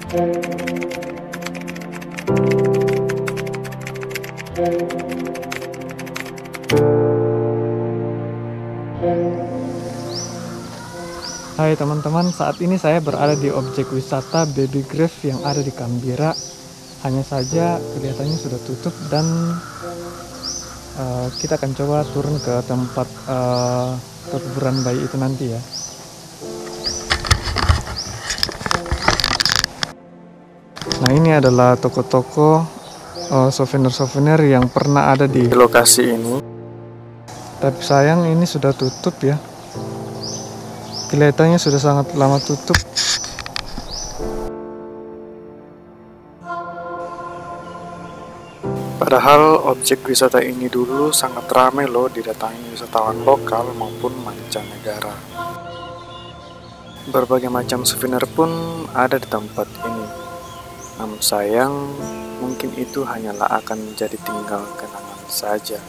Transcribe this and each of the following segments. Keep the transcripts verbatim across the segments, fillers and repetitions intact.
Hai teman-teman, saat ini saya berada di objek wisata Baby Grave yang ada di Kambira. Hanya saja kelihatannya sudah tutup dan uh, kita akan coba turun ke tempat uh, pekuburan bayi itu nanti ya. Nah, ini adalah toko-toko uh, souvenir-souvenir yang pernah ada di lokasi ini. Tapi sayang ini sudah tutup ya. Kelihatannya sudah sangat lama tutup. Padahal objek wisata ini dulu sangat ramai loh didatangi wisatawan lokal maupun mancanegara. Berbagai macam souvenir pun ada di tempat ini. Namun sayang, mungkin itu hanyalah akan menjadi tinggal kenangan saja.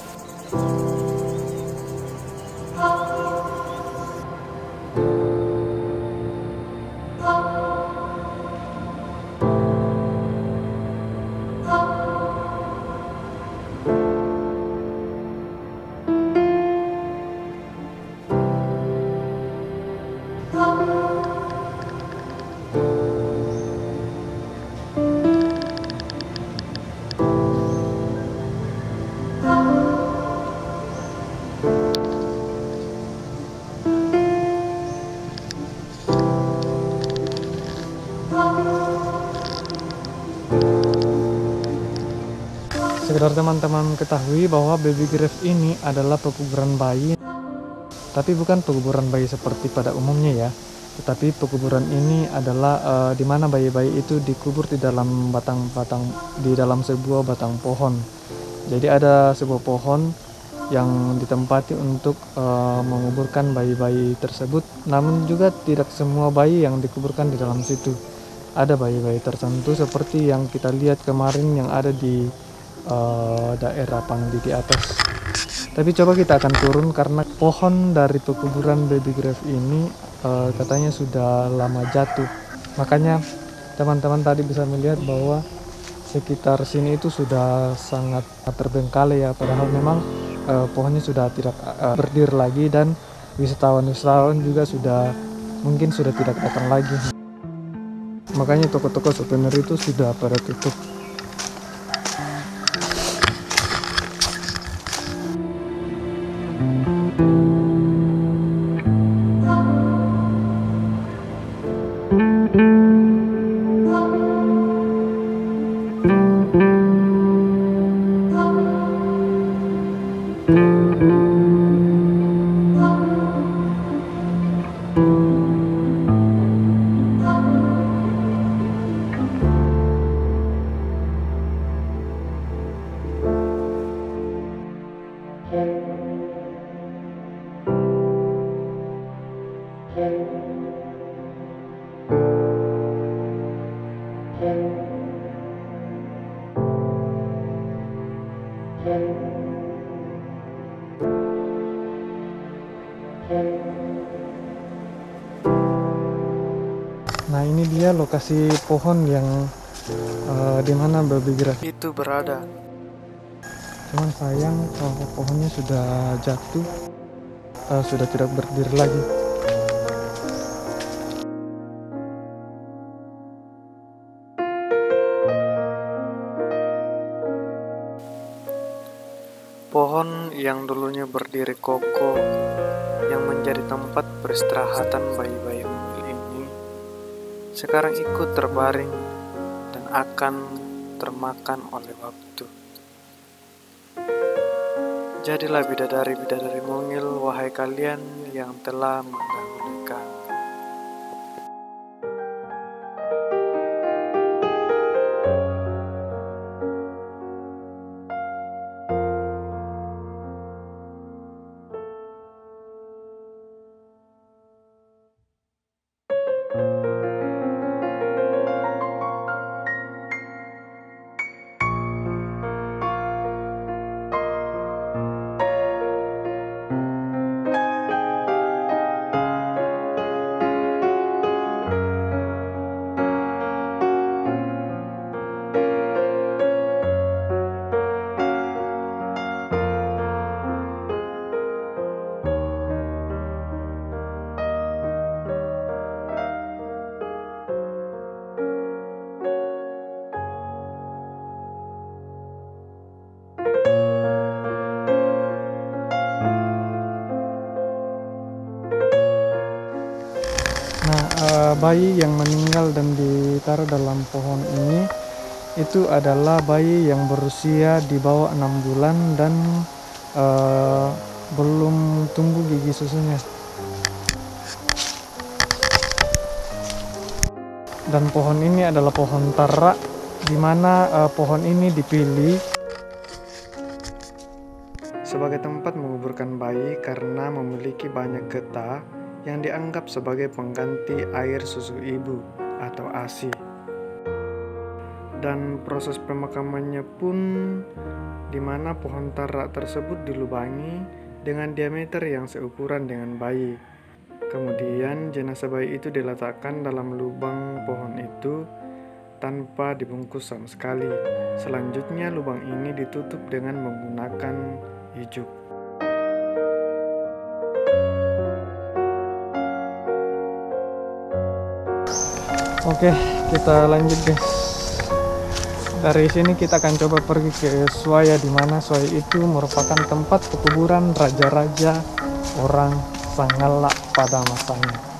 Sekedar teman-teman ketahui bahwa Baby Grave ini adalah pekuburan bayi, tapi bukan pekuburan bayi seperti pada umumnya ya. Tetapi pekuburan ini adalah uh, di mana bayi-bayi itu dikubur di dalam batang-batang di dalam sebuah batang pohon. Jadi ada sebuah pohon yang ditempati untuk uh, menguburkan bayi-bayi tersebut. Namun juga tidak semua bayi yang dikuburkan di dalam situ. Ada bayi-bayi tertentu seperti yang kita lihat kemarin yang ada di uh, daerah Pangdi di atas. Tapi coba kita akan turun karena pohon dari pekuburan Baby Grave ini uh, katanya sudah lama jatuh. Makanya teman-teman tadi bisa melihat bahwa sekitar sini itu sudah sangat terbengkalai ya. Padahal memang uh, pohonnya sudah tidak uh, berdiri lagi dan wisatawan-wisatawan juga sudah mungkin sudah tidak datang lagi. Makanya toko-toko souvenir itu sudah pada tutup. Nah, ini dia lokasi pohon yang uh, di mana Baby Grave itu berada. Cuman sayang kalau pohonnya sudah jatuh, uh, sudah tidak berdiri lagi. Pohon yang dulunya berdiri kokoh, yang menjadi tempat peristirahatan bayi-bayi mungil ini, sekarang ikut terbaring dan akan termakan oleh waktu. Jadilah bidadari-bidadari mungil, wahai kalian yang telah mendahului kami. uh, bayi yang meninggal dan ditaruh dalam pohon ini itu adalah bayi yang berusia di bawah enam bulan dan uh, belum tumbuh gigi susunya. Dan pohon ini adalah pohon tara, di mana uh, pohon ini dipilih sebagai tempat menguburkan bayi karena memiliki banyak getah yang dianggap sebagai pengganti air susu ibu atau A S I. Dan proses pemakamannya pun di mana pohon tara tersebut dilubangi dengan diameter yang seukuran dengan bayi. Kemudian jenazah bayi itu diletakkan dalam lubang pohon itu tanpa dibungkus sama sekali. Selanjutnya lubang ini ditutup dengan menggunakan ijuk. Oke, kita lanjut guys. Dari sini kita akan coba pergi ke Swaya, di mana Swaya itu merupakan tempat pekuburan raja-raja orang Sanggala pada masanya.